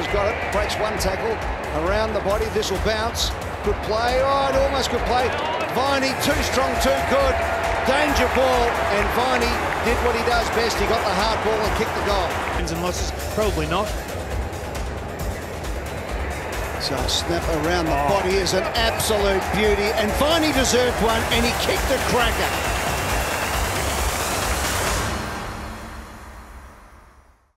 has got it. Breaks one tackle around the body. This will bounce. Good play. Oh, it almost good play. Viney, too strong, too good. Danger ball. And Viney did what he does best. He got the hard ball and kicked the goal. Wins and losses? Probably not. So a snap around the body is an absolute beauty. And Viney deserved one, and he kicked the cracker.